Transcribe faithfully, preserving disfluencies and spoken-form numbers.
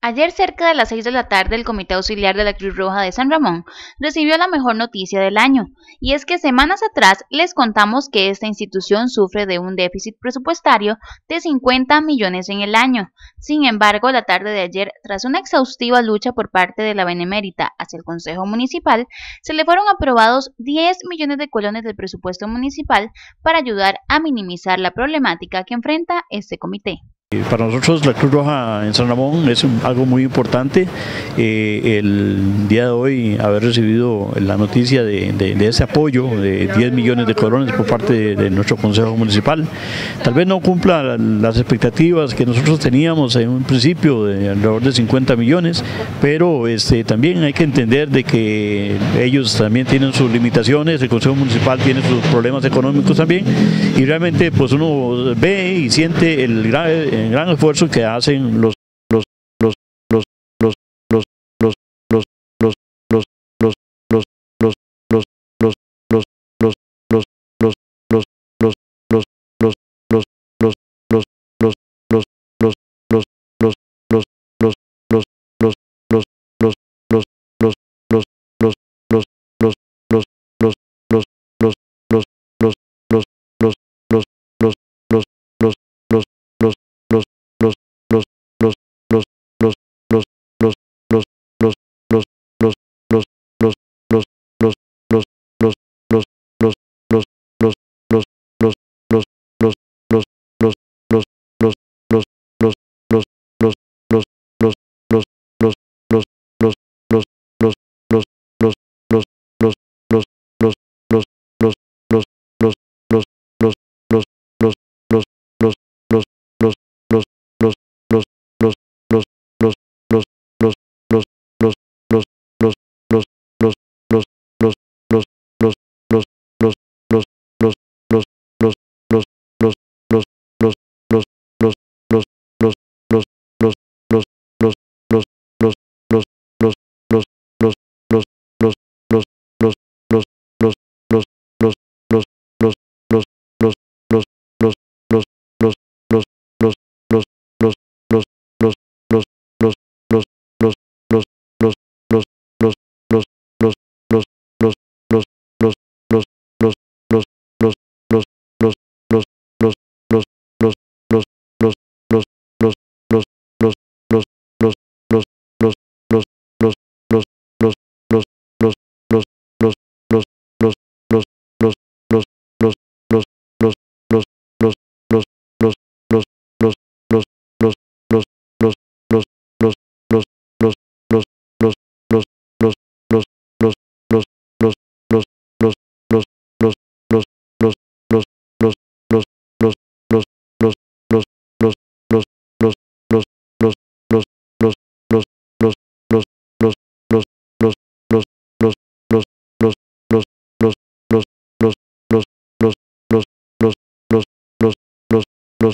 Ayer, cerca de las seis de la tarde, el Comité Auxiliar de la Cruz Roja de San Ramón recibió la mejor noticia del año, y es que semanas atrás les contamos que esta institución sufre de un déficit presupuestario de cincuenta millones en el año. Sin embargo, la tarde de ayer, tras una exhaustiva lucha por parte de la Benemérita hacia el Consejo Municipal, se le fueron aprobados diez millones de colones del presupuesto municipal para ayudar a minimizar la problemática que enfrenta este comité. Para nosotros la Cruz Roja en San Ramón es un, algo muy importante. Eh, el día de hoy haber recibido la noticia de, de, de ese apoyo de diez millones de colones por parte de, de nuestro Consejo Municipal. Tal vez no cumpla las expectativas que nosotros teníamos en un principio de alrededor de cincuenta millones, pero este, también hay que entender de que ellos también tienen sus limitaciones, el Consejo Municipal tiene sus problemas económicos también, y realmente pues uno ve y siente el gran el gran esfuerzo que hacen los